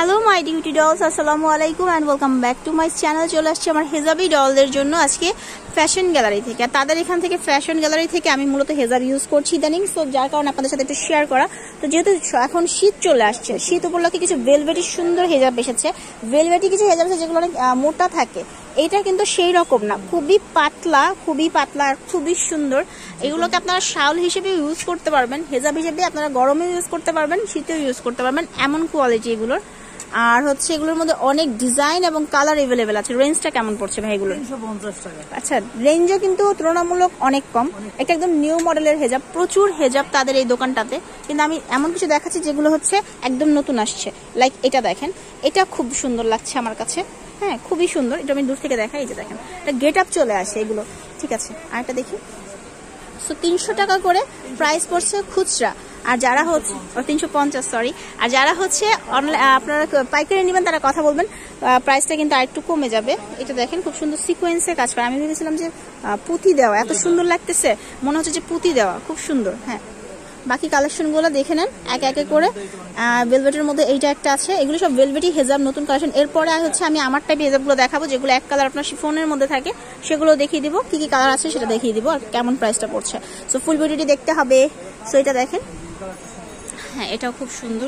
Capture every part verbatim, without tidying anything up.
Hello my duty dolls, আসসালামু আলাইকুম and welcome back to my channel. চলে আসছি আমার হেজাবি ডলদের জন্য আজকে ফ্যাশন গ্যালারি থেকে। আর তাদের এখান থেকে ফ্যাশন গ্যালারি থেকে আমি মূলত হেজাব ইউজ করছি ইদানিং, সো যার কারণে আপনাদের সাথে একটু শেয়ার করা। তো যেহেতু এখন শীত চলে আসছে, শীত উপলক্ষে কিছু ভেলভেটি সুন্দর হেজাব এসেছে। ভেলভেটি কিছু হেজাব আছে যেগুলো অনেক মোটা থাকে, এটা কিন্তু সেই রকম না, খুবই পাতলা, খুবই পাতলা আর খুবই সুন্দর। এগুলোকে আপনারা শাল হিসেবে ইউজ করতে পারবেন, হেজাব হিসেবে আপনারা গরমে ইউজ করতে পারবেন, শীতেও ইউজ করতে পারবেন, এমন কোয়ালিটি এগুলোর। আর হচ্ছে এগুলোর মধ্যে অনেক ডিজাইন এবং কালার এভেলেবেল আছে। রেঞ্জটা কেমন পড়ছে ভাই এগুলো? আচ্ছা, রেঞ্জও কিন্তু তুলনামূলক অনেক কম। এটা একদম নিউ মডেলের হেজাব, প্রচুর হেজাব তাদের এই দোকানটাতে। কিন্তু আমি এমন কিছু দেখাচ্ছি যেগুলো হচ্ছে একদম নতুন আসছে। লাইক এটা দেখেন, এটা খুব সুন্দর লাগছে আমার কাছে। হ্যাঁ, খুবই সুন্দর। এটা আমি দূর থেকে দেখাই, এই যে দেখেন, এটা গেট আপ চলে আসে এগুলো। ঠিক আছে, আর এটা দেখি। সো তিনশো টাকা করে প্রাইস পড়ছে খুচরা। আর যারা হচ্ছে তিনশো পঞ্চাশ সরি আর যারা হচ্ছে অনলাইন আপনারা পাইকারি নেবেন তারা কথা বলবেন, প্রাইসটা কিন্তু আরেকটু কমে যাবে। এটা দেখেন, খুব সুন্দর সিকোয়েন্সে কাজ করে। আমি ভেবেছিলাম যে পুঁতি দেওয়া, এত সুন্দর লাগতেছে, মনে হচ্ছে যে পুঁতি দেওয়া, খুব সুন্দর। হ্যাঁ, বাকি কালেকশনগুলো দেখে নেন একে একে করে। ভেলভেটের মধ্যে এইটা একটা আছে, এগুলো সব ভেলভেটি হেজাব নতুন কালেকশন। এরপরে হচ্ছে আমি আমার টাইপ হেজাবগুলো দেখাবো, যেগুলো এক কালার আপনার শিফনের মধ্যে থাকে, সেগুলো দেখিয়ে দিব। কি কি কালার আছে সেটা দেখিয়ে দিব, আর কেমন প্রাইসটা পড়ছে। সো ফুল ভিডিওটি দেখতে হবে। সো এটা দেখেন, হ্যাঁ এটাও খুব সুন্দর।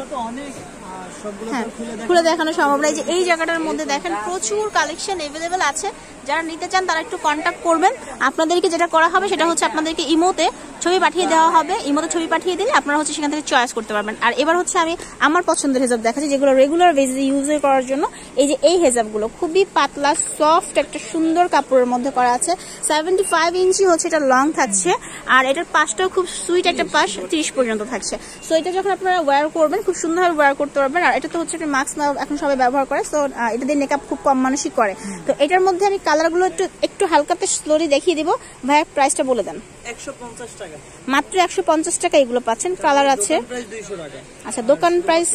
হ্যাঁ, খুলে দেখানো সম্ভব নয়। যে এই জায়গাটার মধ্যে দেখেন প্রচুর কালেকশন এভেলেবেল আছে। যারা নিতে চান তারা একটু কন্ট্যাক্ট করবেন। আপনাদেরকে যেটা করা হবে সেটা হচ্ছে আপনাদেরকে ইমোতে ছবি পাঠিয়ে দেওয়া হবে। ইমোতে ছবি পাঠিয়ে দিলে আপনারা হচ্ছে সেখান থেকে চয়েস করতে পারবেন। আর এবার হচ্ছে আমি আমার পছন্দের হেজাব দেখাচ্ছি, যেগুলো রেগুলার বেসিসে ইউজ করার জন্য। এই যে এই হেজাবগুলো খুবই পাতলা সফট একটা সুন্দর কাপড়ের মধ্যে করা আছে। সেভেন্টি ফাইভ ইঞ্চি হচ্ছে এটা লং থাকছে, আর এটার পাশটাও খুব সুইট একটা পাশ, ত্রিশ পর্যন্ত থাকছে। সো এটা যখন আপনারা ওয়্যার করবেন খুব সুন্দরভাবে ওয়্যার করতে পারবেন। আর এটা তো হচ্ছে একটা মাস্ক এখন সবাই ব্যবহার করে, সো এটা দিয়ে মেকআপ খুব কম মানুষই করে। তো এটার মধ্যে আমি কালারগুলো একটু একটু হালকাতে স্লোলি দেখিয়ে দিব। ভাইয়া প্রাইসটা বলে দেন। একশো পঞ্চাশ টাকা মাত্র একশো পঞ্চাশ টাকা এগুলো পাচ্ছেন। কালার আছে, আচ্ছা দোকান প্রাইস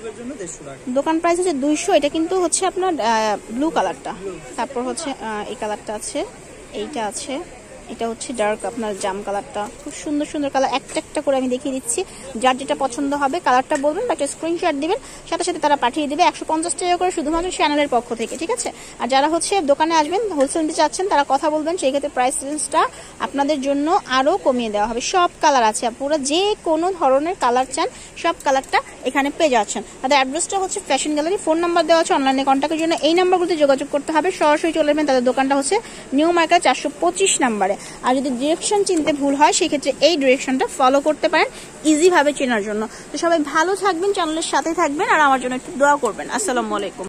দোকান প্রাইস হচ্ছে দুইশো। এটা কিন্তু হচ্ছে আপনার ব্লু কালারটা, তারপর হচ্ছে এই কালারটা আছে, এইটা আছে, এটা হচ্ছে ডার্ক আপনার জাম কালারটা। খুব সুন্দর সুন্দর কালার, একটা একটা করে আমি দেখিয়ে দিচ্ছি। যার যেটা পছন্দ হবে কালারটা বলবেন বা একটা স্ক্রিনশট দিবেন, সাথে সাথে তারা পাঠিয়ে দিবে। একশো পঞ্চাশ টাকা করে শুধুমাত্র চ্যানেলের পক্ষ থেকে, ঠিক আছে। আর যারা হচ্ছে দোকানে আসবেন, হোলসেল নিতে চাচ্ছেন, তারা কথা বলবেন, সেই ক্ষেত্রে প্রাইস রেঞ্জটা আপনাদের জন্য আরও কমিয়ে দেওয়া হবে। সব কালার আছে, পুরো যে কোনো ধরনের কালার চান সব কালারটা এখানে পেয়ে যাচ্ছেন। তাদের অ্যাড্রেসটা হচ্ছে ফ্যাশন গ্যালারি। ফোন নাম্বার দেওয়া আছে অনলাইনে কন্ট্যাক্টের জন্য, এই নাম্বারগুলোতে যোগাযোগ করতে হবে। সরাসরি চলে যাবেন, তাদের দোকানটা হচ্ছে নিউ মার্কেট চারশো পঁচিশ নাম্বারে। আর যদি ডিরেকশন চিনতে ভুল হয় সেই ক্ষেত্রে এই ডিরেকশনটা ফলো করতে পারেন ইজি ভাবে চেনার জন্য। তো সবাই ভালো থাকবেন, চ্যানেলের সাথে থাকবেন, আর আমার জন্য একটু দোয়া করবেন। আসসালামু আলাইকুম।